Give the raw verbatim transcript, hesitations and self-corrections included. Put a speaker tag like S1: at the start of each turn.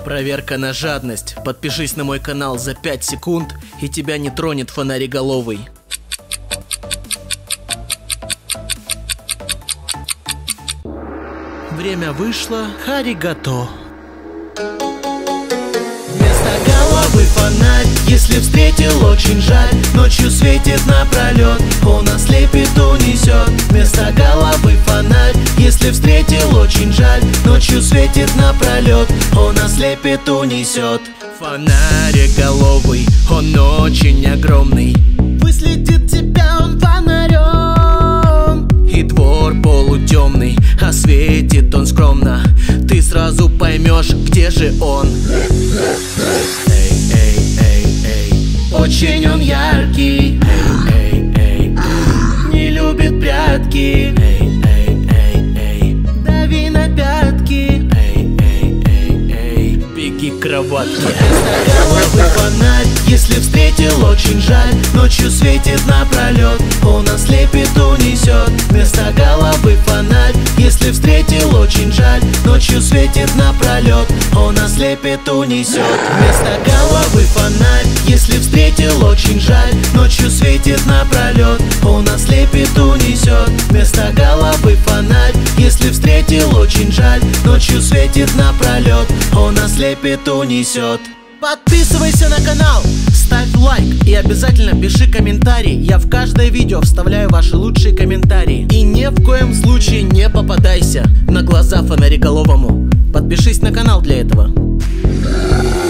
S1: Проверка на жадность. Подпишись на мой канал за пять секунд, и тебя не тронет фонариголовый. Время вышло, аригато. Вместо головы фонарь, если встретил, очень жаль. Ночью светит напролет, он ослепит, унесет. Вместо головы фонарь, если встретил, очень жаль. Ночью светит напролет, он ослепит, унесет. Фонариголовый, он очень огромный. Выследит тебя он фонарем. И двор полутемный, осветит он скромно. Ты сразу поймешь, где же он. Эй, эй, эй, эй, очень он яркий. Эй, эй, эй, эй, не любит прятки. Эй, эй, эй, эй, дави на пятки. Эй, эй, эй, эй, беги к кроватке. Вместо головы фонарь, если встретил, очень жаль. Ночью светит напролет, он ослепит, унесет. Вместо головы фонарь, если встретил, очень жаль. Ночью светит напролет, он ослепит, унесет. Вместо головы фонарь, если встретил, очень жаль. Ночью светит напролет, он ослепит, унесет. Вместо головы фонарь, если встретил, очень жаль. Ночью светит напролет, он ослепит, унесет. Подписывайся на канал, ставь лайк и обязательно пиши комментарий. Я в каждое видео вставляю ваши лучшие комментарии. И ни в коем случае не попадайся на глаза фонариголовому. Подпишись на канал для этого.